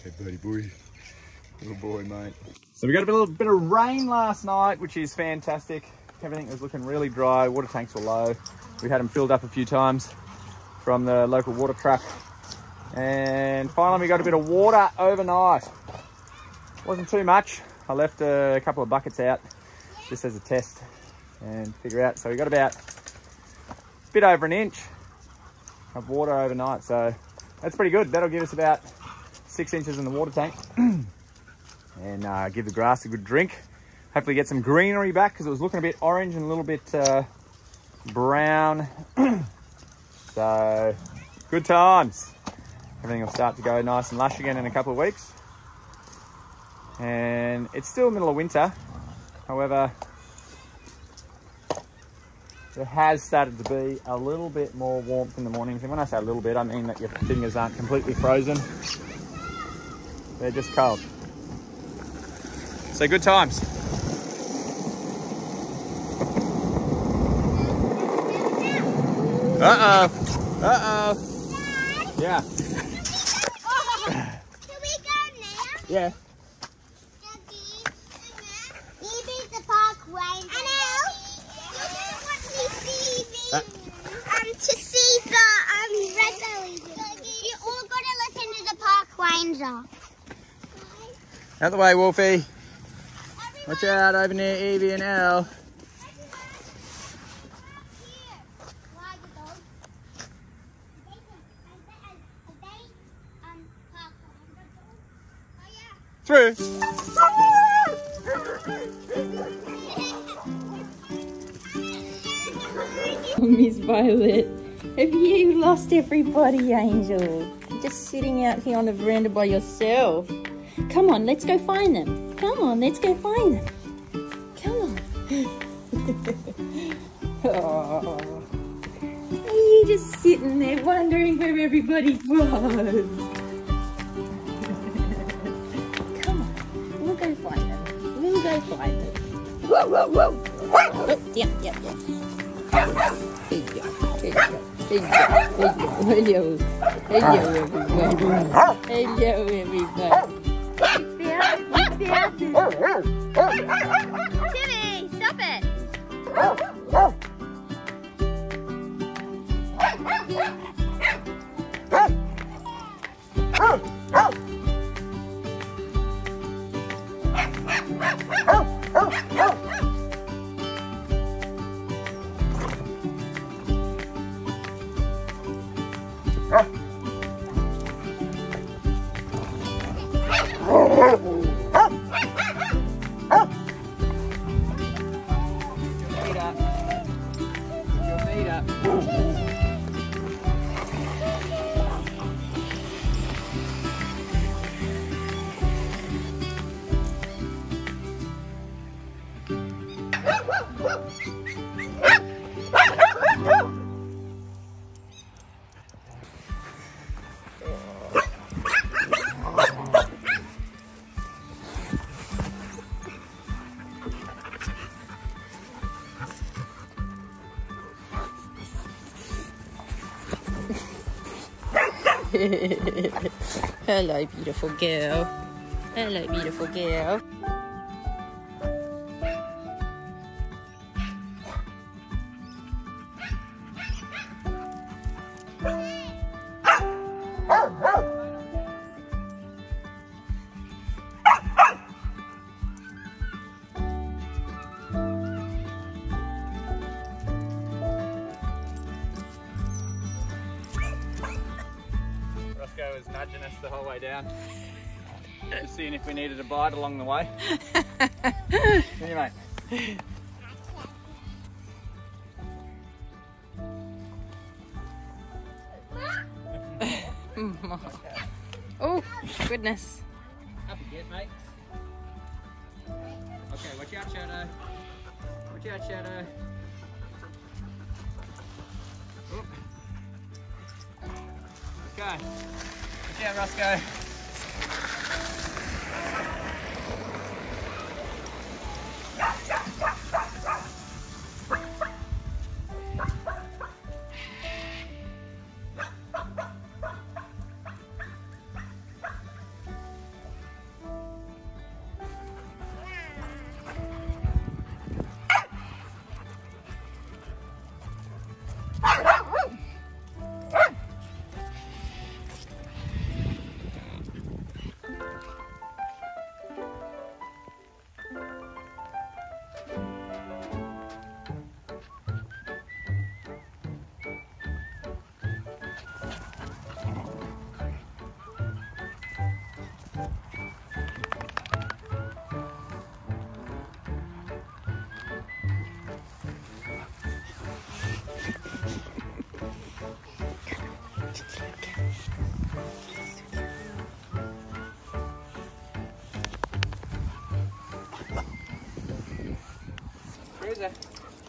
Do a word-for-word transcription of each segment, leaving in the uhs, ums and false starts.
Okay, buddy boy. Little boy, mate. So we got a little bit of rain last night, which is fantastic. Everything was looking really dry. Water tanks were low. We had them filled up a few times from the local water truck. And finally we got a bit of water overnight. Wasn't too much. I left a couple of buckets out just as a test and figure out. So we got about a bit over an inch of water overnight. So that's pretty good. That'll give us about six inches in the water tank. And uh, give the grass a good drink. Hopefully get some greenery back because it was looking a bit orange and a little bit uh, brown. So good times. Everything will start to go nice and lush again in a couple of weeks. And it's still middle of winter. However, it has started to be a little bit more warmth in the mornings. And when I say a little bit, I mean that your fingers aren't completely frozen. They're just cold. So good times. Uh-oh. Uh-oh. Yeah. Can we go now? Yeah. Maybe the parkway. I know. You don't want me see Uh. um, to see the um, wrestle. You all got to listen to the park ranger. Out the way, Wolfie. Watch out over near Evie and Elle. Through. Miss Violet, have you lost everybody, Angel? You're just sitting out here on the veranda by yourself. Come on, let's go find them. Come on, let's go find them. Come on. Oh. Are you just sitting there wondering where everybody was? Come on, we'll go find them. We'll go find them. Whoa, whoa, whoa. Oh, yeah, yeah, yeah. Hey, yeah, hey, yeah, hey, yeah, hey, yeah. Hello, hello, everybody. Hello, everybody. Timmy, stop it. Hello, beautiful girl. Hello, beautiful girl. Roscoe was nudging us the whole way down. Just seeing if we needed a bite along the way. See you, mate. Oh, goodness. Up you get, mate. Okay, watch out, Shadow. Watch out, Shadow. Oop. Okay. Watch out, Roscoe.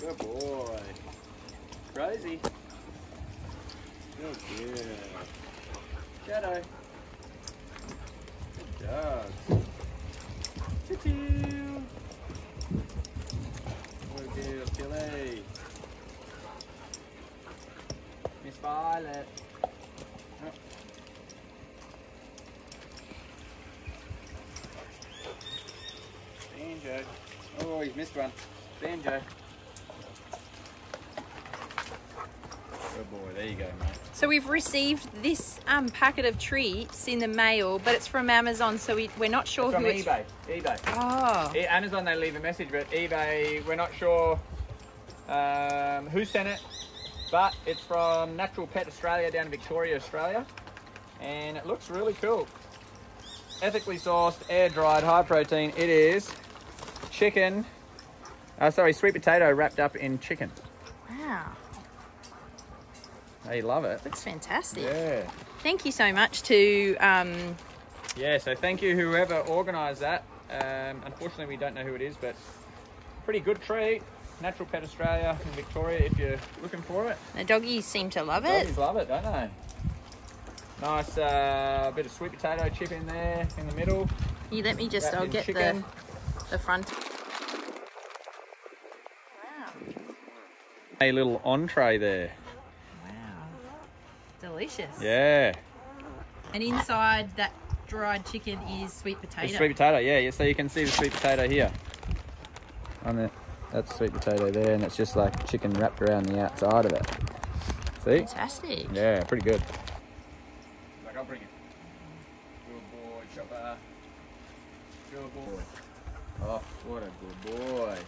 Good boy. Rosie. Good girl. Shadow. Good dog. Choo-choo. Good girl, Tilly. Miss Violet. Oh. Banjo. Oh, he's missed one. Banjo. Good boy, there you go, mate. So we've received this um, packet of treats in the mail, but it's from Amazon, so we, we're not sure It's from who eBay. it's eBay. Oh. E- Amazon, they leave a message, but eBay, we're not sure um, who sent it, but it's from Natural Pet Australia down in Victoria, Australia, and it looks really cool. Ethically sourced, air dried, high protein. It is chicken, uh, sorry, sweet potato wrapped up in chicken. Wow. They love it. Looks fantastic. Yeah. Thank you so much to... Um, Yeah, so thank you whoever organised that. Um, unfortunately, we don't know who it is, but pretty good treat. Natural Pet Australia in Victoria if you're looking for it. the doggies seem to love it. Doggies love it, don't they? Nice uh, bit of sweet potato chip in there in the middle. You let me just... Wrapped I'll in get chicken. the, the front. Wow. A little entree there. Wow. Delicious. Yeah. And inside that dried chicken is sweet potato. It's sweet potato, yeah, yeah. So you can see the sweet potato here. On the, that's sweet potato there, and it's just like chicken wrapped around the outside of it. See? Fantastic. Yeah, pretty good. Like, I'll bring it. Good boy, Chopper. Good boy. Oh, what a good boy.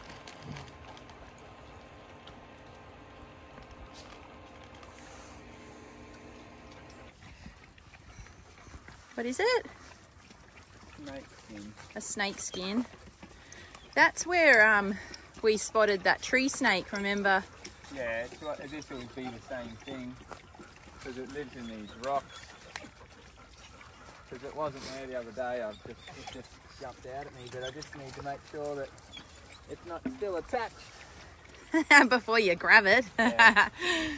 What is it? Snake skin. A snake skin. That's where um we spotted that tree snake, remember? Yeah, it's like, this will be the same thing because it lives in these rocks. Because it wasn't there the other day, I've just it just jumped out at me, but I just need to make sure that it's not still attached. Before you grab it. Yeah.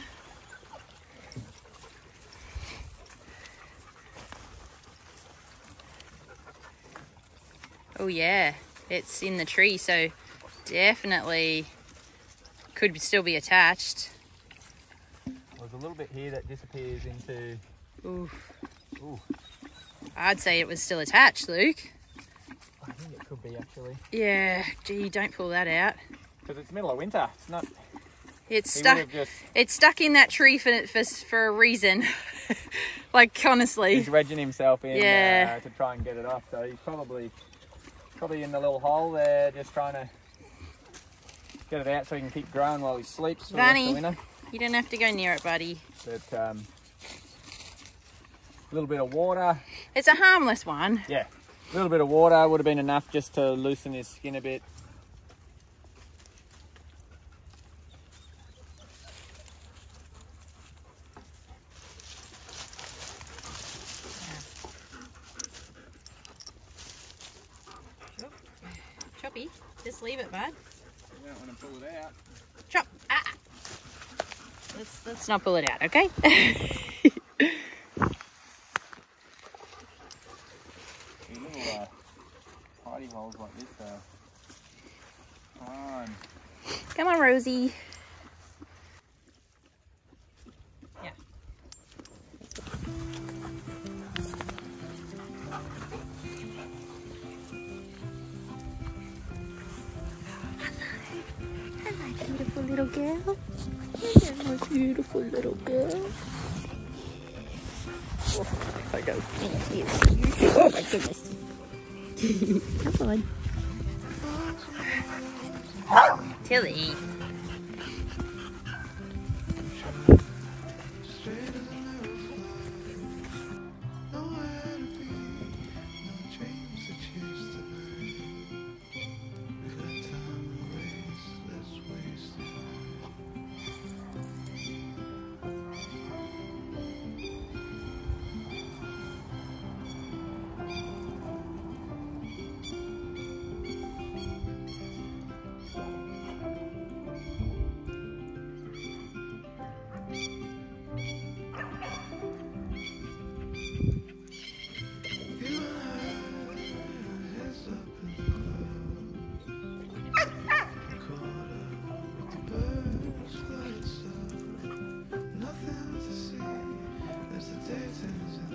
Oh yeah, it's in the tree, so definitely could still be attached. There's a little bit here that disappears into... Ooh. Ooh. I'd say it was still attached, Luke. I think it could be actually. Yeah, gee, don't pull that out. Because it's middle of winter. It's not... It's He stuck. would have just... It's stuck in that tree for for, for a reason. Like honestly. He's wedging himself in Yeah. uh, to try and get it off. So he's probably probably in the little hole there, just trying to get it out so he can keep growing while he sleeps for Barney, the rest of winter. you don't have to go near it, buddy. But um, a little bit of water. It's a harmless one. Yeah, a little bit of water would have been enough just to loosen his skin a bit. Choppy, just leave it, bud. You don't want to pull it out. Chop. Ah. Let's let's not pull it out, okay? These little uh, hidey holes like this though. Come on. Come on, Rosie. Yeah. Hello, beautiful little girl. Hello, beautiful little girl. Oh, there goes. Thank you. Oh my goodness. Come on. Tilly.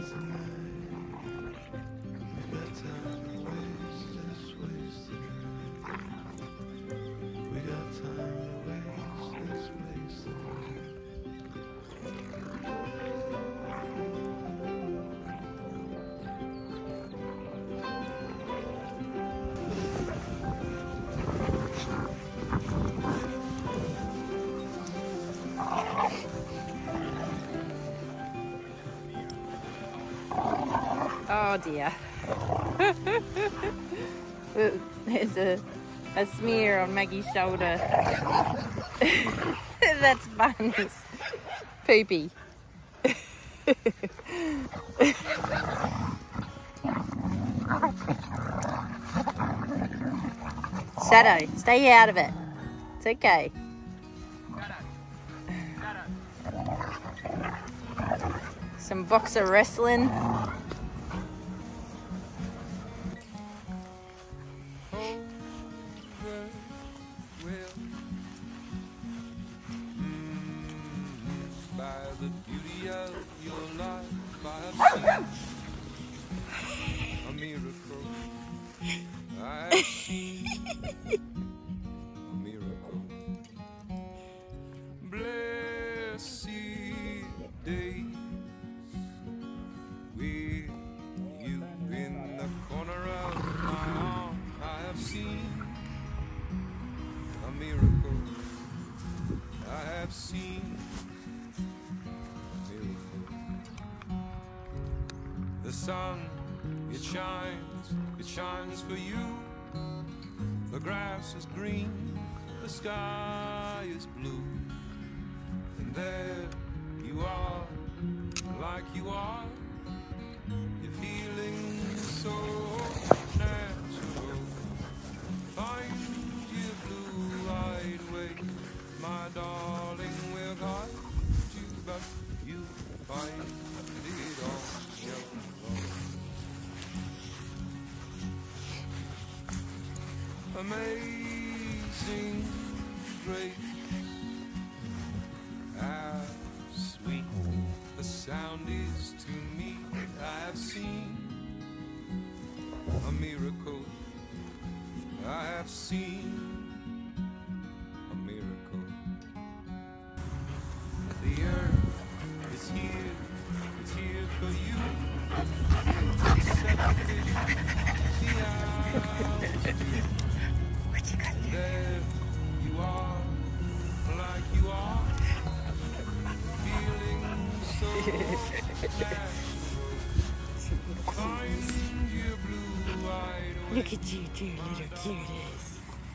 Oh dear. There's a, a smear on Maggie's shoulder. That's Barney's poopy. Shadow, stay out of it. It's okay. Some boxer wrestling. The beauty of your life, I have seen a miracle. I have seen a miracle. Blessed days with you in the corner of my arm. I have seen a miracle. I have seen the sun, it shines, it shines for you. The grass is green, the sky is blue. And there you are, like you are. You're feeling so natural. Find your blue-eyed way, my darling, we'll guide you, but you find it all. Amazing grace, how sweet the sound is to me. I have seen a miracle. I have seen a miracle. The earth is here, it's here for you. There you are, like you are, feeling so natural. Find your blue-eyed way. Look at you two little cuties.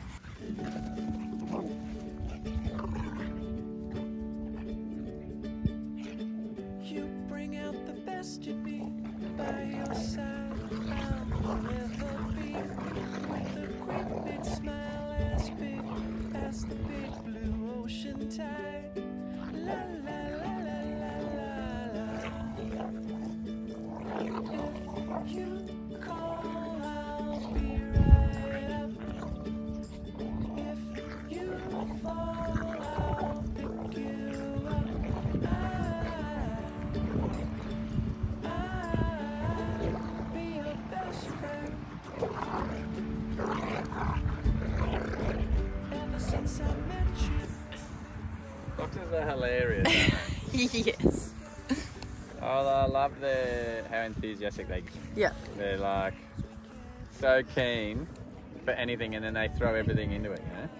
You bring out the best in me. By your side, I'll never be. With a great big smile as big as the big blue ocean tide. La la la la la la la. If you call, I'll be right up. If you fall, I'll pick you up. Foxes are hilarious, aren't they? Yes. Oh, I love the how enthusiastic they get. Yeah. They're like so keen for anything, and then they throw everything into it, you know?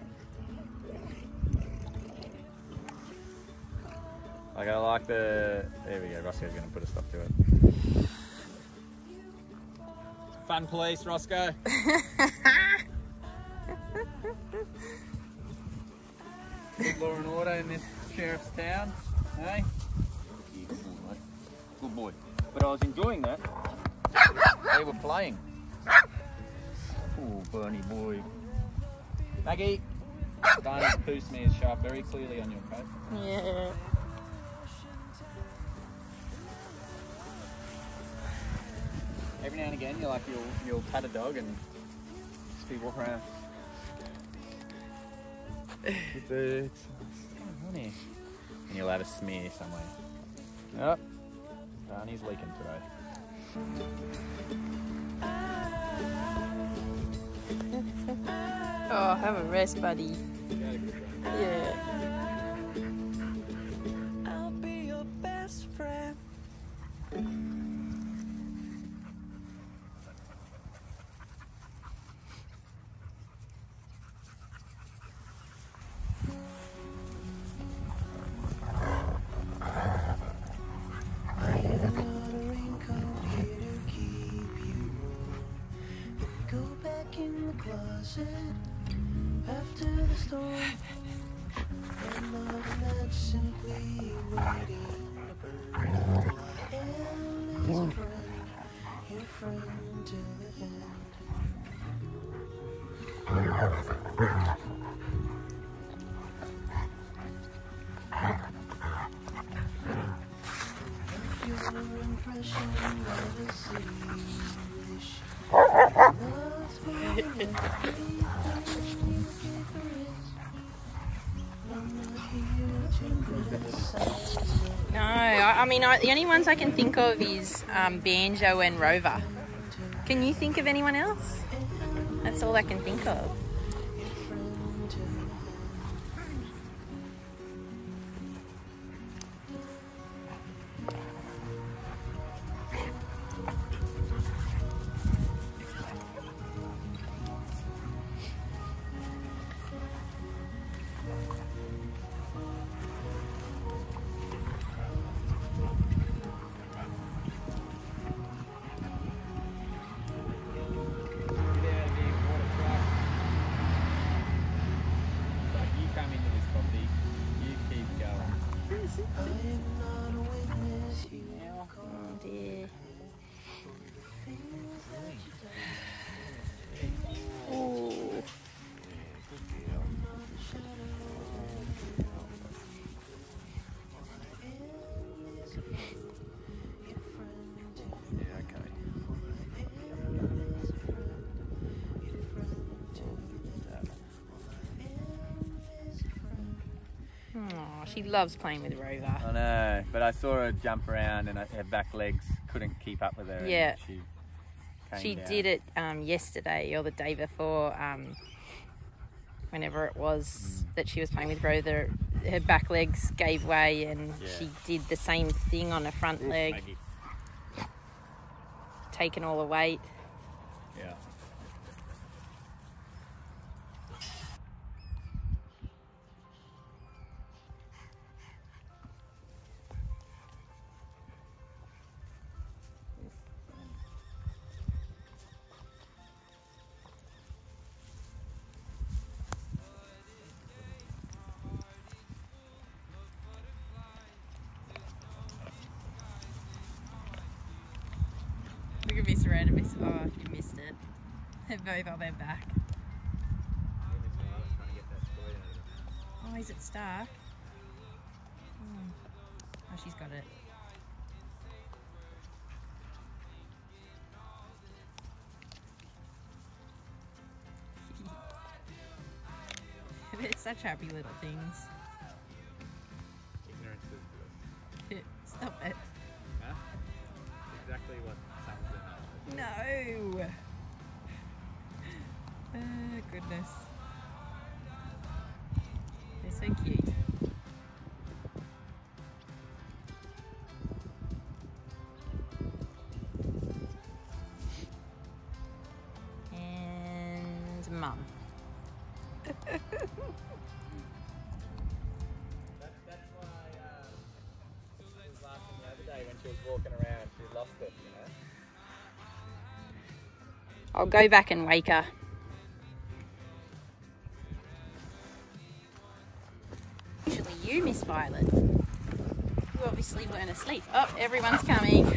Like I like the, there we go, Roscoe's going to put a stop to it. Fun police, Roscoe. Good law and order in this sheriff's town, eh? Yeah, good boy, mate. Good boy. But I was enjoying that. They were playing. Oh, Barney boy. Maggie. Barney's poo smears show up very clearly on your coat. Yeah. Every now and again, you like you'll you'll pat a dog and just be walking around with birds. What's going on here? And you'll have a smear somewhere. Yep. Barney's leaking today. Oh, have a rest, buddy. Yeah. I'll be your best friend. After the storm, and not that simply waiting to burn. I am his friend, your friend till the end. Your impression never sees. Love's been No, I, I mean, I, the only ones I can think of is um, Banjo and Rover. Can you think of anyone else? That's all I can think of. Oh dear. Oh. Oh, she loves playing with Rover. I know, but I saw her jump around and her back legs couldn't keep up with her. Yeah. And she came She down. did it um, yesterday or the day before, um, whenever it was Mm. that she was playing with Rover. Her back legs gave way and Yeah. she did the same thing on her front Oof, leg, Maggie. taking all the weight. Yeah. Look at Miss Red and Miss... Oh, you missed it. They're both on their back. Oh, is it stuck? Hmm. Oh, she's got it. They're such happy little things. Ignorance is bliss. Stop it. Huh? Exactly what sounds No! Oh, goodness. They're so cute. And Mum. That, that's why um, she was laughing the other day when she was walking around. She lost it, you know. I'll go back and wake her. Usually you, Miss Violet. You obviously weren't asleep. Oh, everyone's coming.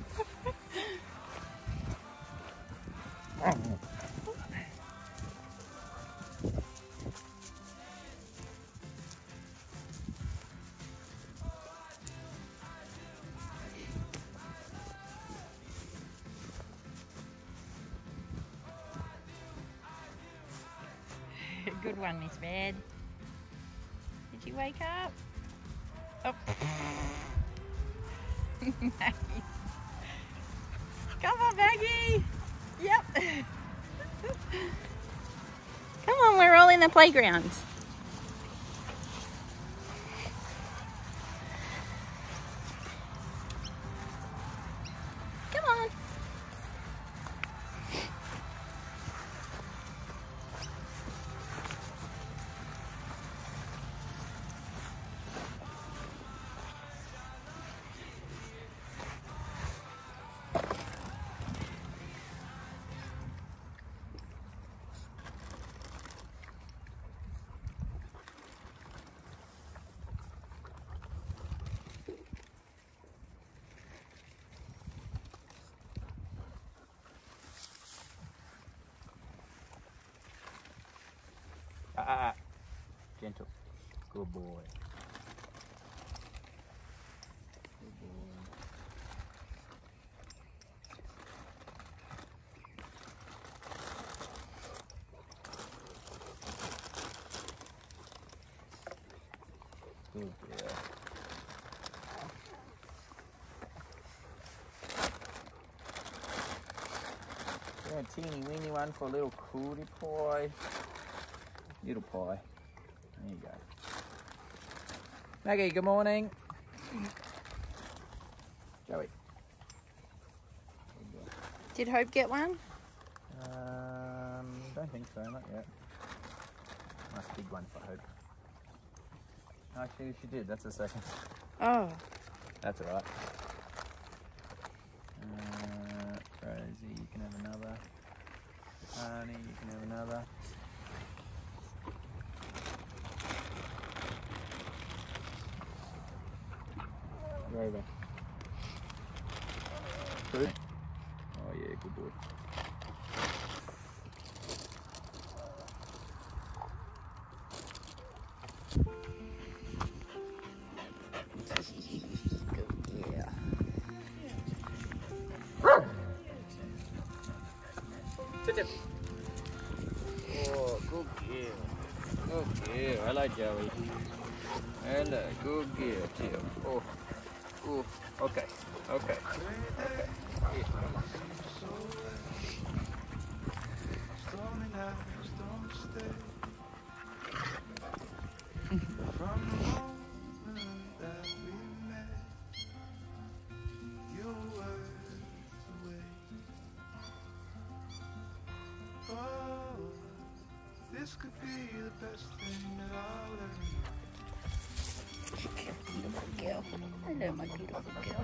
Good one, Miss Red. Did you wake up? Oh. Maggie. Come on, Maggie. Yep. Come on, we're all in the playground. Come on. Ah, gentle. Good boy. Good boy. Good girl. Yeah, teeny weeny one for a little cootie pie. Little pie. There you go. Maggie, good morning. Joey. Did Hope get one? Um, don't think so, not yet. Nice big one for Hope. Actually, she did. That's a second. Oh. That's alright. Uh, Rosie, you can have another. Honey, you can have another. Rover. Good? Oh yeah, good boy. Yeah. Sit down. Oh, good girl. Good girl. Hello, Joey. Hello, good girl, Tim. Oh. Ooh, okay, okay, okay. Yeah, come on. This could be the best thing that I'll ever do. Beautiful girl. Hello, my beautiful girl.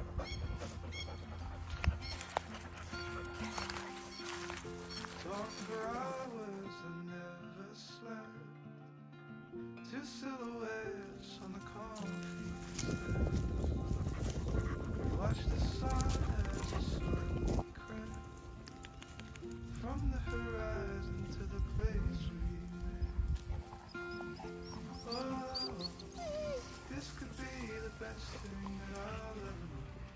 Talk for hours and never slept. Two silhouettes on the concrete. Watch the sun as it slowly crept from the horizon to the place we met. Oh, this could be the best thing that I'll ever know.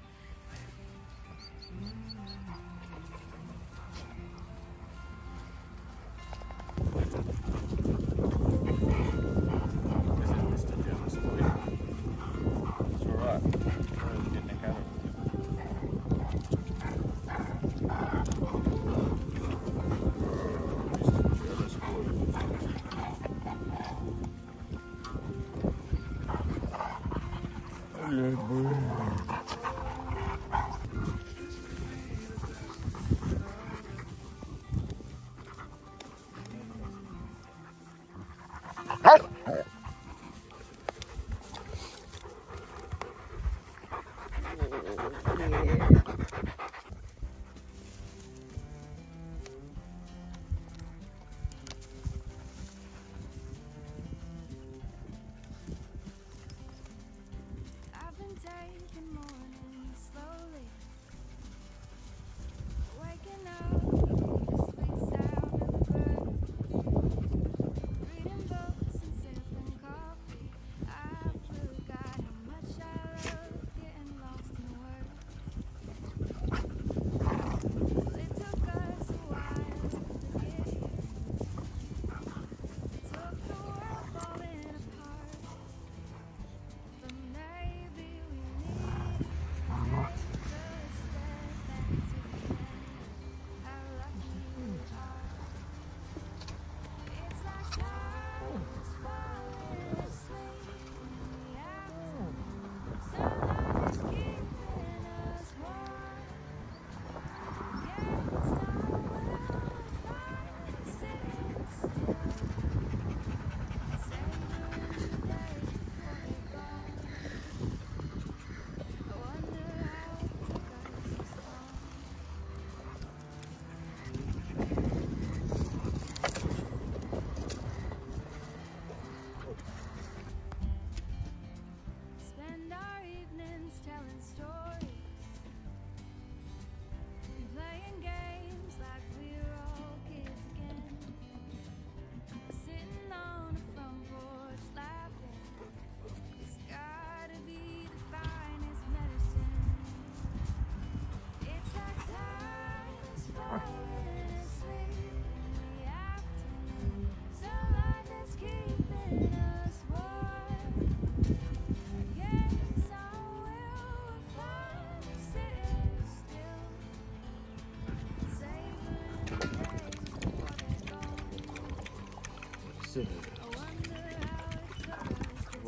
This is Mister Jealous Boy. It's alright. Really getting a cut of it. Mister Jealous Boy. Hello, boy. I've been taking mornings slowly, waking up to the sweet sound of the birds, reading books and sipping coffee. I forgot how much I love getting lost in words.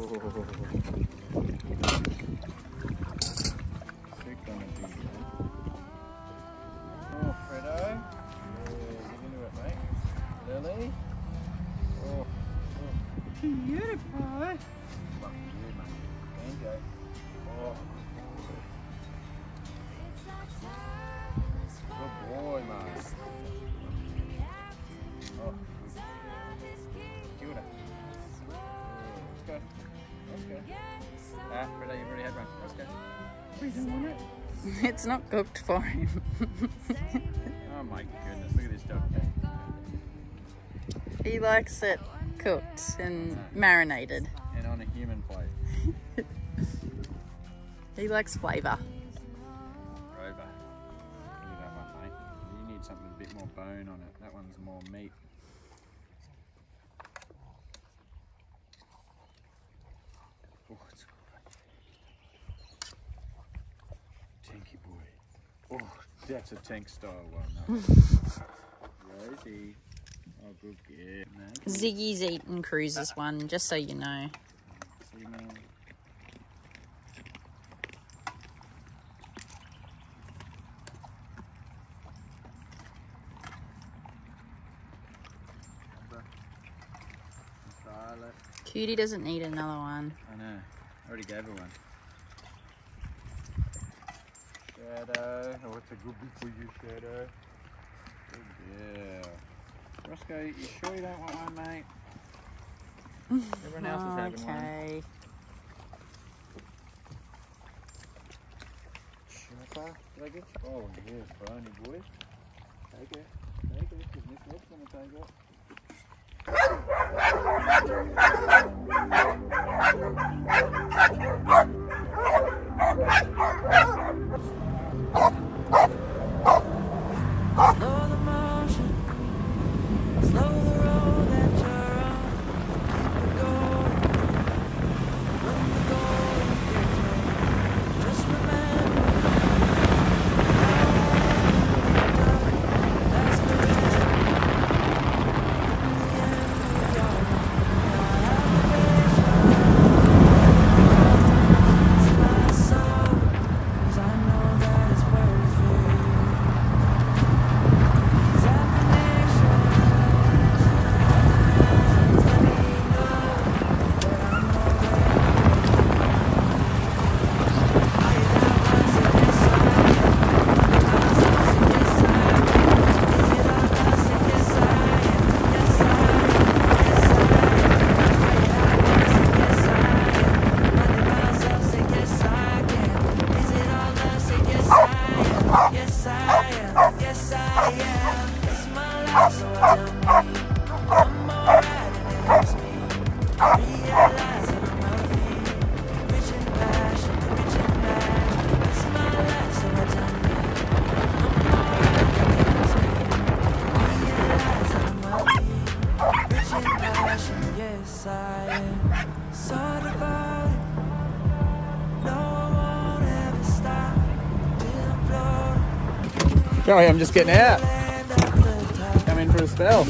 Oh, Fredo. Yeah, get into it, mate. Lily. Oh, oh. Beautiful. Lucky you, mate. Banjo. Oh. Good boy, mate. Oh. Give it up. Let's go. Let's go. Ah, Fredo, you've already had one. Let's go. We don't want it. It's not cooked for him. Oh my goodness, look at this dog. He likes it cooked and marinated. And on a human plate. He likes flavour. Rover. Look at that one, mate. You need something with a bit more bone on it. That one's more meat. Oh, it's good. Tanky boy. Oh, that's a tank style one. That one. Rosie. Oh, good girl. Maggie. Ziggy's eaten Cruise's one, just so you know. See, man. Violet. Cutie doesn't need another one. I know. I already gave her one. Shadow. Oh, it's a good bit for you, Shadow. Good girl. Roscoe, you sure you don't want one, mate? Everyone else is having one. Okay. Sharper, did I get you? Oh, yes, Barney boy. Take it. Take it, because Miss Web's going to take it. Slow the motion, slow the road that you're on. Keep it going. When the going gets rough, just remember that's forever. In the end, we all it's my soul, 'cause I know that it's worth it. Yes, I am. Yes, I am. It's my life, so I tell me I'm alright and it helps me realize that I'm healthy, rich in passion, rich in passion. It's my life, so I tell me I'm alright and it helps me realize that I'm healthy, rich in passion. Yes, I am. So devoted. No, I won't ever stop till I'm floating. Sorry, I'm just getting out. Come in for a spell.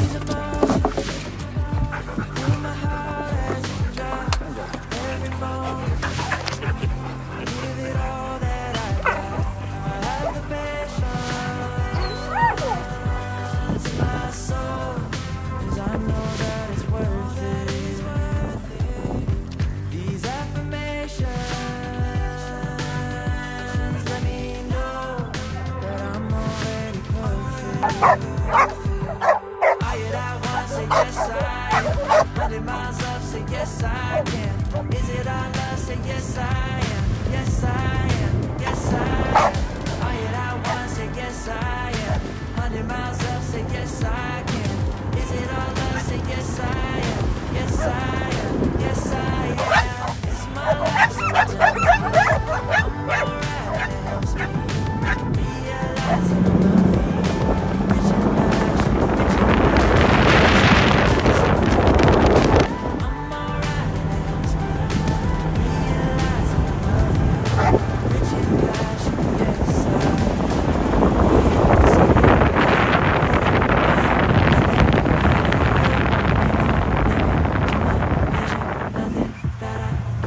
These affirmations let me know that I'm already perfect. I hear that one say yes I am. Hundred miles up, say yes I can. Is it all love? Say yes I am. Yes I am. Yes I am. I hear that one say yes I am. Hundred miles up, say yes I can. Is it all love? Say yes I am. Yes I am. Yes I am. It's my life, so tell me I'm alright and it helps me realize that I'm healthy, rich in passion, rich in passion. I'm alright and it helps me realize that I'm healthy, rich in passion. Yes, I am. Nothing that I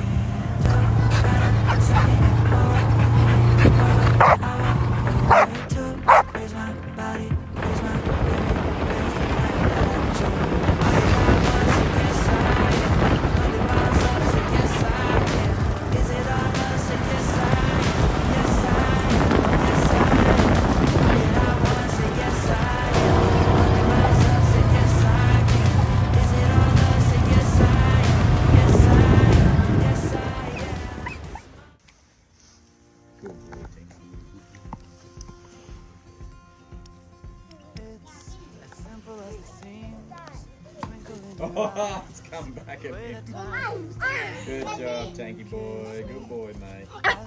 Oh, it's come back at me. Good job, Tanky boy. Good boy, mate.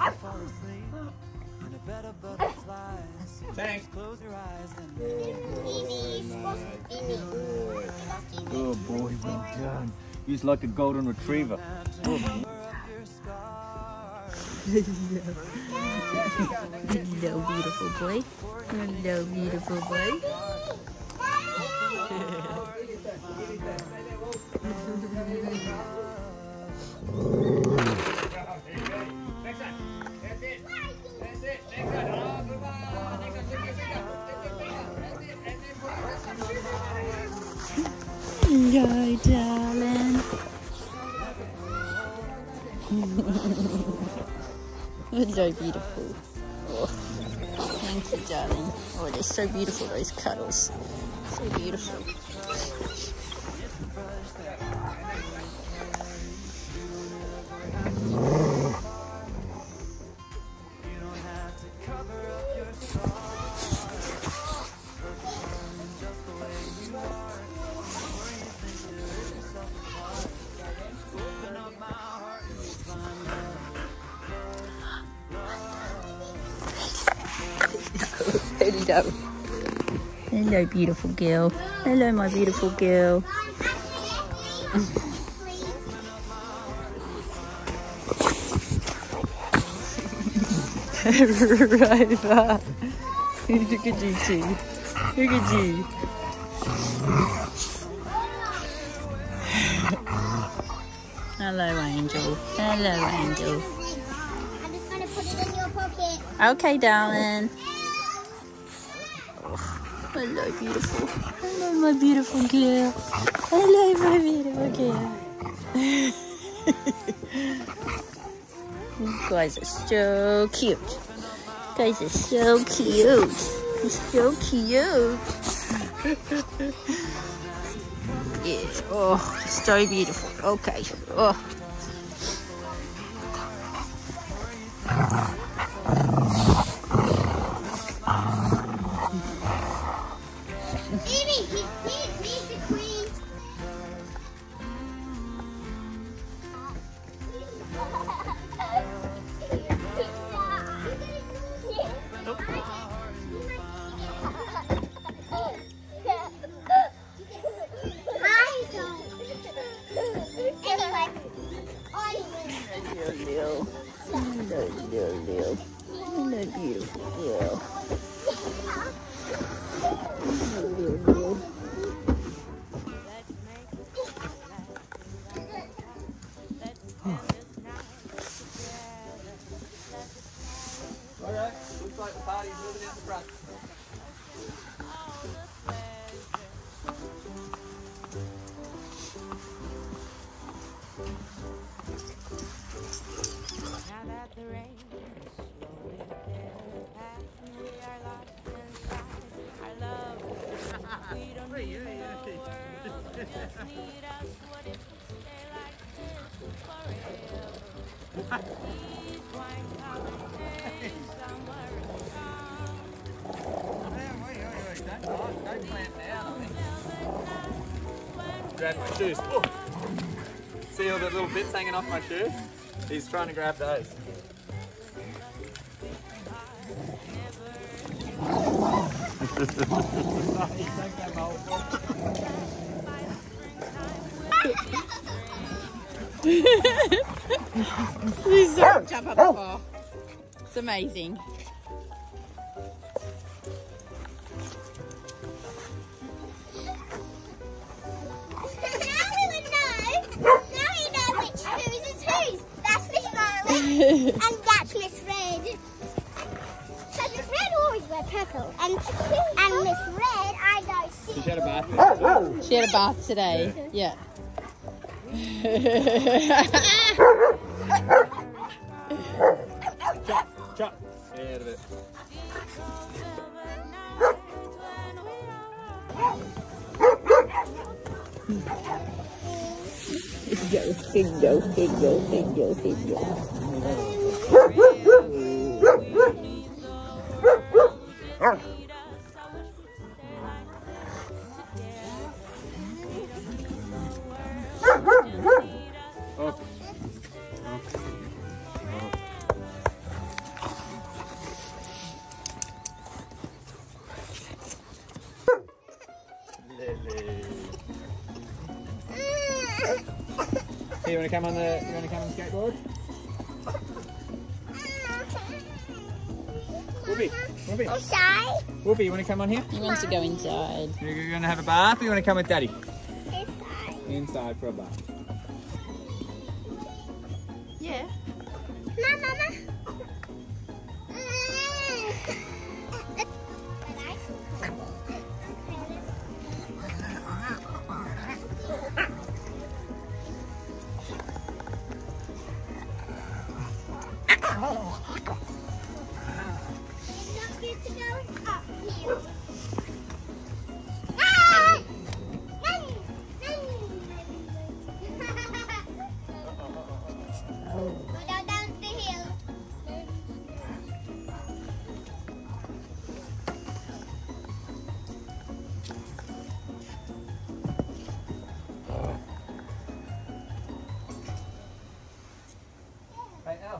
Thanks. Close your eyes and Good boy, well done. He's like a golden retriever. Good boy. Hello, beautiful boy. Hello, beautiful boy. Hello, darling. Hello, beautiful. Oh, thank you, darling. Oh, they're so beautiful, those cuddles. So beautiful. Hello. Hello, beautiful girl. Hello, my beautiful girl. Rover. Look at you two. Look at you. Hello, Angel. Hello, Angel. I'm just gonna put it in your pocket. Okay, darling. Hello, beautiful. Hello, my beautiful girl. Hello, my beautiful girl. You guys are so cute. You guys are so cute. You're so cute. Yeah. Oh, so beautiful. Okay. Oh. Baby, he's, he's, he's the queen. Hello, hello, hello, hello, beautiful girl. Hello. Alright, looks like the party's moving out the front. Now that the rain is slowly getting past and we are lost inside our love. We don't need the world, we just need us. What if we stay like this forever? Please, wine holiday somewhere in town. Don't clamp down, I think. Grab my shoes. Oh. See all the little bits hanging off my shoe? He's trying to grab those. He's so jump up before. It's amazing. And that's Miss Red. Because Miss Red always wears purple. And, and Miss Red, I don't see. She had a bath. She had a bath today. Yeah. Chop, chop. Stay out of it. Bingo, bingo, bingo, bingo, bingo. you want to come on the? You want to come on the skateboard? Whoopi, Whoopi, I'm shy. Whoopi, you want to come on here? He wants to go inside. You're going to have a bath, or you want to come with Daddy? Inside. Inside for a bath. Yeah. Mama, mama. Hey, Al.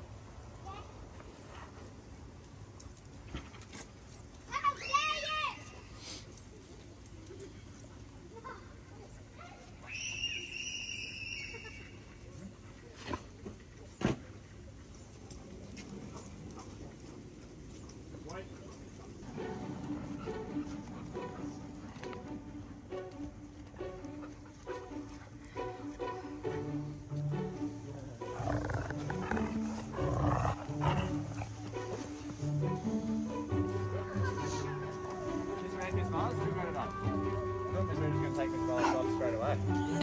Miss Mars, who got it on? I thought Miss Rita's going to take Miss Mars off straight away.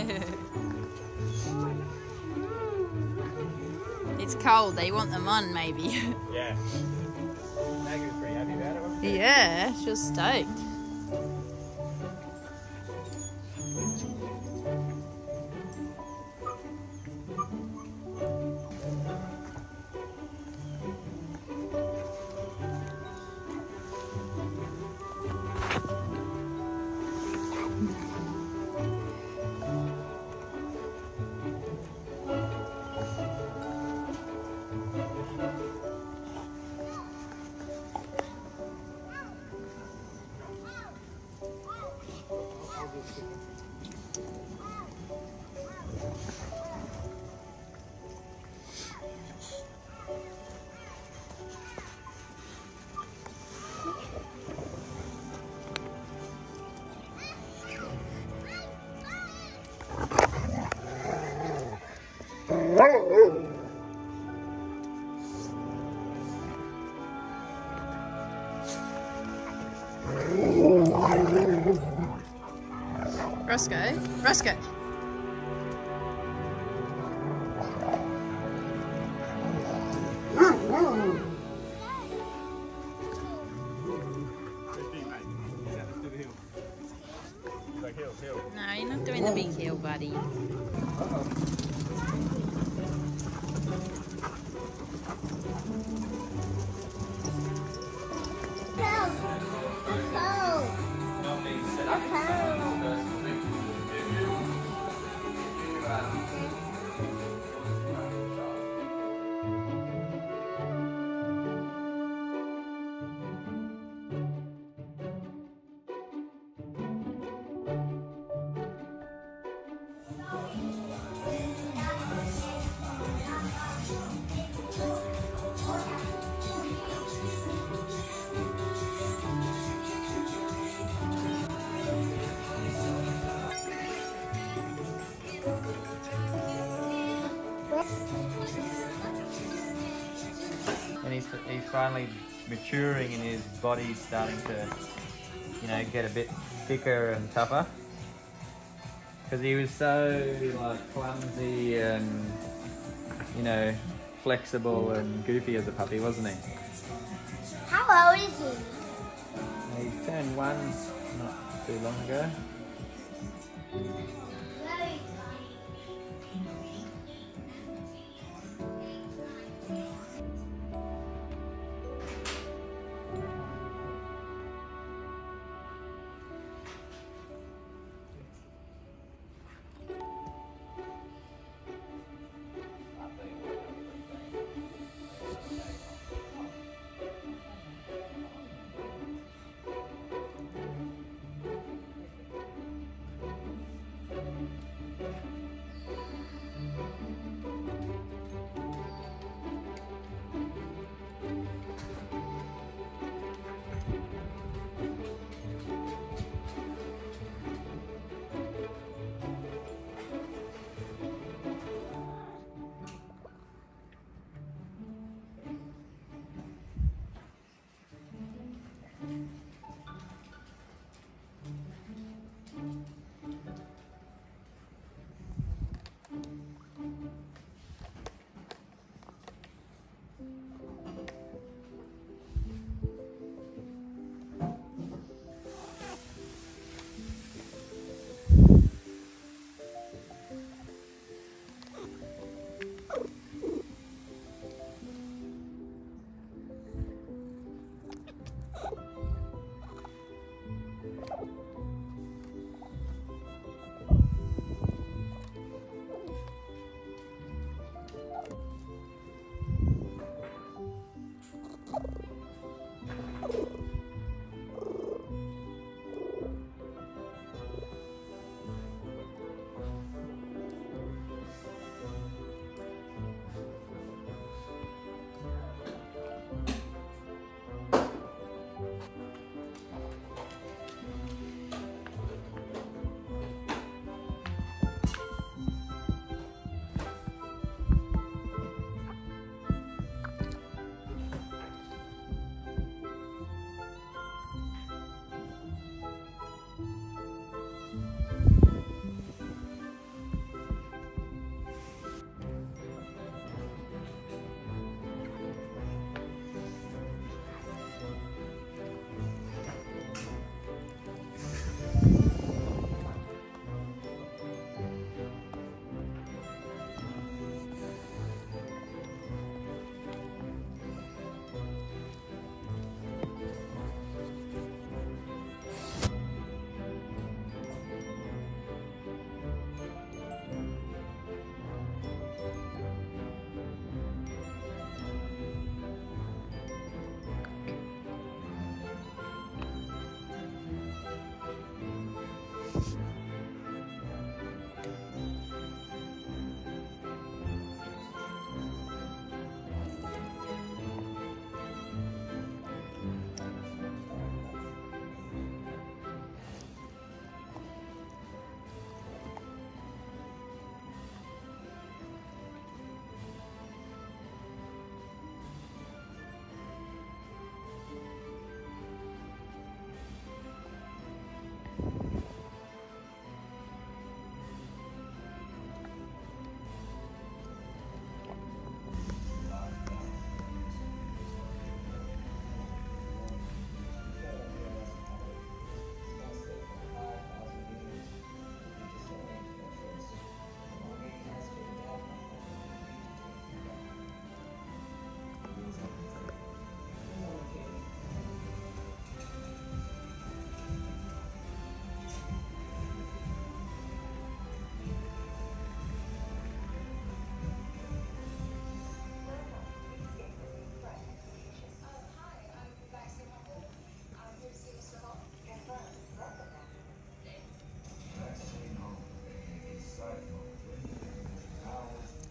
It's cold. They want them on, maybe. Yeah. Maggie was pretty happy about it, wasn't she? Yeah, she was stoked. Roscoe, Roscoe. No, you're not doing the big hill, buddy. And he's, he's finally maturing and his body's starting to, you know, get a bit thicker and tougher. Because he was so like clumsy and, you know, flexible and goofy as a puppy, wasn't he? How old is he? He turned one not too long ago.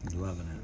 He's loving it.